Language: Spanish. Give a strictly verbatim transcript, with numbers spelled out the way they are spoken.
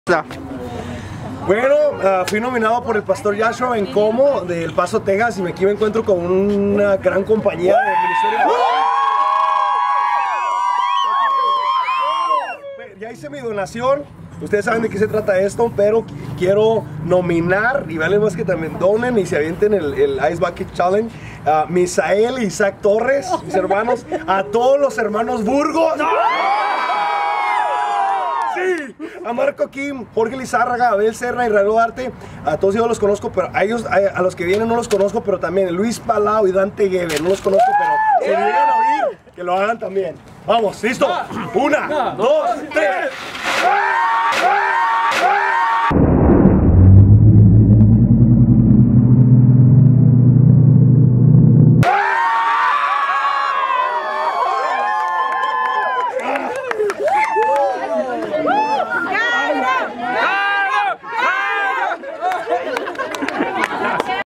Bueno, uh, fui nominado por el Pastor Joshua en Como de El Paso, Texas, y aquí me encuentro con una gran compañía del Ministerio. Ya hice mi donación, ustedes saben de qué se trata esto, pero quiero nominar, y vale más que también donen y se avienten el, el Ice Bucket Challenge, a Misael y Isaac Torres, mis hermanos, a todos los hermanos Burgos. Sí, a Marco Kim, Jorge Lizárraga, Abel Serna y Raúl Arte, a todos ellos los conozco, pero a ellos, a, a los que vienen no los conozco, pero también Luis Palau y Dante Gueve, no los conozco, pero si llegan a oír, que lo hagan también. Vamos, listo, una, dos, tres.